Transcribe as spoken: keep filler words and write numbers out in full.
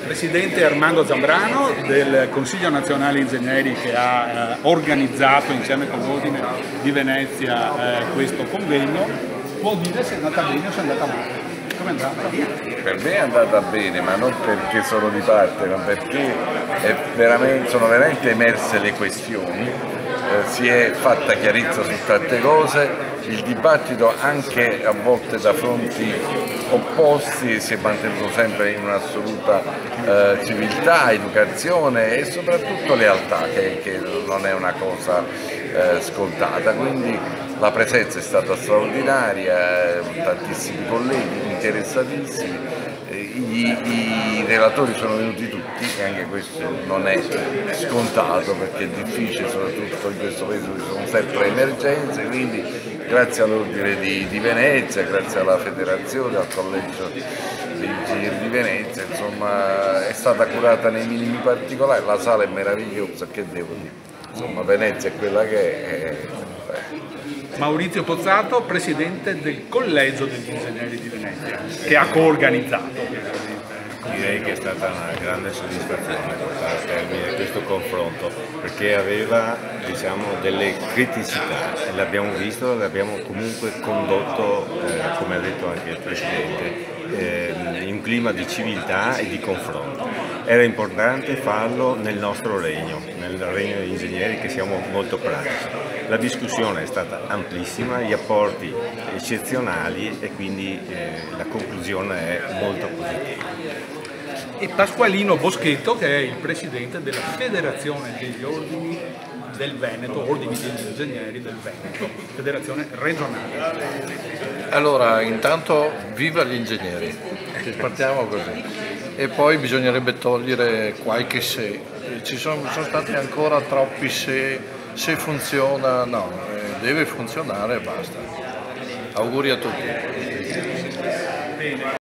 Presidente Armando Zambrano del Consiglio Nazionale Ingegneri che ha eh, organizzato insieme con l'Ordine di Venezia eh, questo convegno, può dire se è andata bene o se è andata male. Come è andata? Per me è andata bene, ma non perché sono di parte, ma perché è veramente, sono veramente emerse le questioni, eh, si è fatta chiarezza su tante cose, il dibattito anche a volte da fronti opposti si è mantenuto sempre in un'assoluta eh, civiltà, educazione e soprattutto lealtà, che, che non è una cosa eh, scontata. Quindi la presenza è stata straordinaria, tantissimi colleghi interessatissimi, i, i relatori sono venuti tutti e anche questo non è scontato perché è difficile, soprattutto in questo paese dove ci sono sempre emergenze, quindi grazie all'Ordine di, di Venezia, grazie alla Federazione, al Collegio dei Ingegneri di Venezia, insomma è stata curata nei minimi particolari, la sala è meravigliosa, che devo dire, insomma Venezia è quella che è. Maurizio Pozzato, Presidente del Collegio degli Ingegneri di Venezia, che ha coorganizzato. Direi che è stata una grande soddisfazione portare a termine questo confronto, perché aveva, diciamo, delle criticità, l'abbiamo visto, l'abbiamo comunque condotto, eh, come ha detto anche il Presidente, eh, in un clima di civiltà e di confronto. Era importante farlo nel nostro regno, nel regno degli ingegneri, che siamo molto pratici. La discussione è stata amplissima, gli apporti eccezionali e quindi eh, la conclusione è molto positiva. E Pasqualino Boschetto, che è il Presidente della Federazione degli Ordini del Veneto, Ordini degli Ingegneri del Veneto, federazione regionale. Allora, intanto viva gli ingegneri, partiamo così, e poi bisognerebbe togliere qualche se, ci sono, sono stati ancora troppi se, se funziona, no, deve funzionare e basta. Auguri a tutti. Bene.